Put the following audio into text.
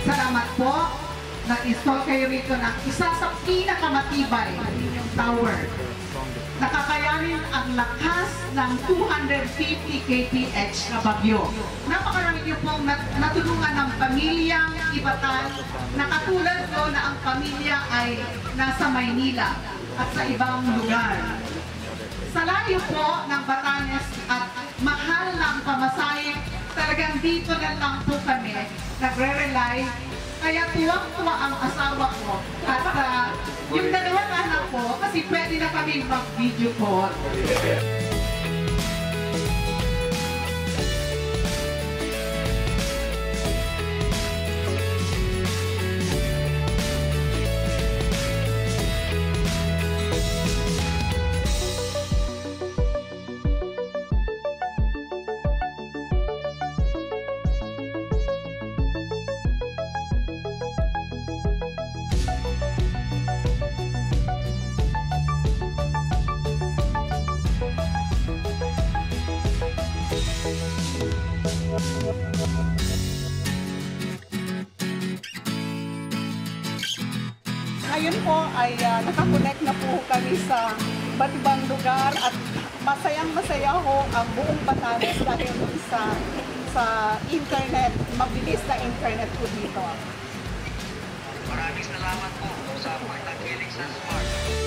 Salamat po. Nag-install kayo rito ng isa sa pinakamatibay yung tower. Nakakayanin ang lakas ng 250 kph na bagyo. Napakarami niyo pong natulungan ng pamilyang Batanes na katulad ko na ang pamilya ay nasa Maynila at sa ibang lugar. Sa layo po ng Batanes at mahal ng pamasahe, talagang dito na lang po kami nagre-rely. Kaya tuwang-tuwa ang asawa ko at yung dalawang anak ko kasi pwede na kami mag-video call. Ngayon po ay nakakonect na po kami sa iba't ibang lugar at masayang-masaya ho ang buong Batanes dahil sa internet, mabilis na internet po dito. Maraming salamat po sa pagtangkilik sa Smart.